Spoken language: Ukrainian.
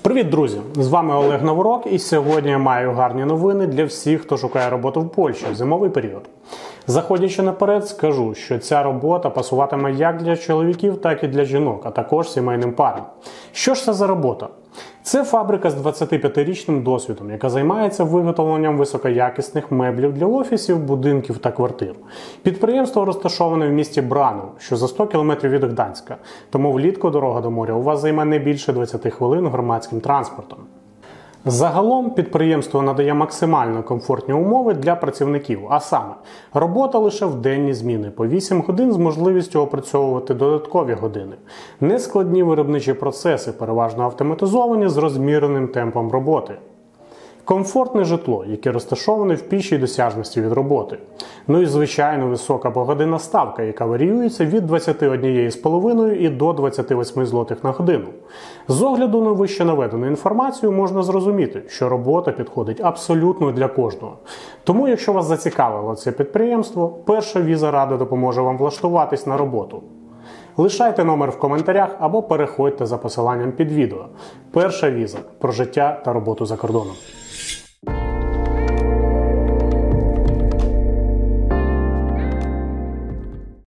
Привіт, друзі! З вами Олег Новорок, і сьогодні я маю гарні новини для всіх, хто шукає роботу в Польщі в зимовий період. Заходячи наперед, скажу, що ця робота пасуватиме як для чоловіків, так і для жінок, а також сімейним парам. Що ж це за робота? Це фабрика з 25-річним досвідом, яка займається виготовленням високоякісних меблів для офісів, будинків та квартир. Підприємство розташоване в місті Бранов, що за 100 км від Гданська, тому влітку дорога до моря у вас займе не більше 20 хвилин громадським транспортом. Загалом підприємство надає максимально комфортні умови для працівників, а саме робота лише в денні зміни по 8 годин з можливістю опрацьовувати додаткові години, нескладні виробничі процеси, переважно автоматизовані з розміреним темпом роботи. Комфортне житло, яке розташоване в пішій досяжності від роботи. Ну і, звичайно, висока погодинна ставка, яка варіюється від 21,5 і до 28 злотих на годину. З огляду на вище наведену інформацію можна зрозуміти, що робота підходить абсолютно для кожного. Тому, якщо вас зацікавило це підприємство, перша віза Рада допоможе вам влаштуватись на роботу. Лишайте номер в коментарях або переходьте за посиланням під відео. Перша віза – про життя та роботу за кордоном.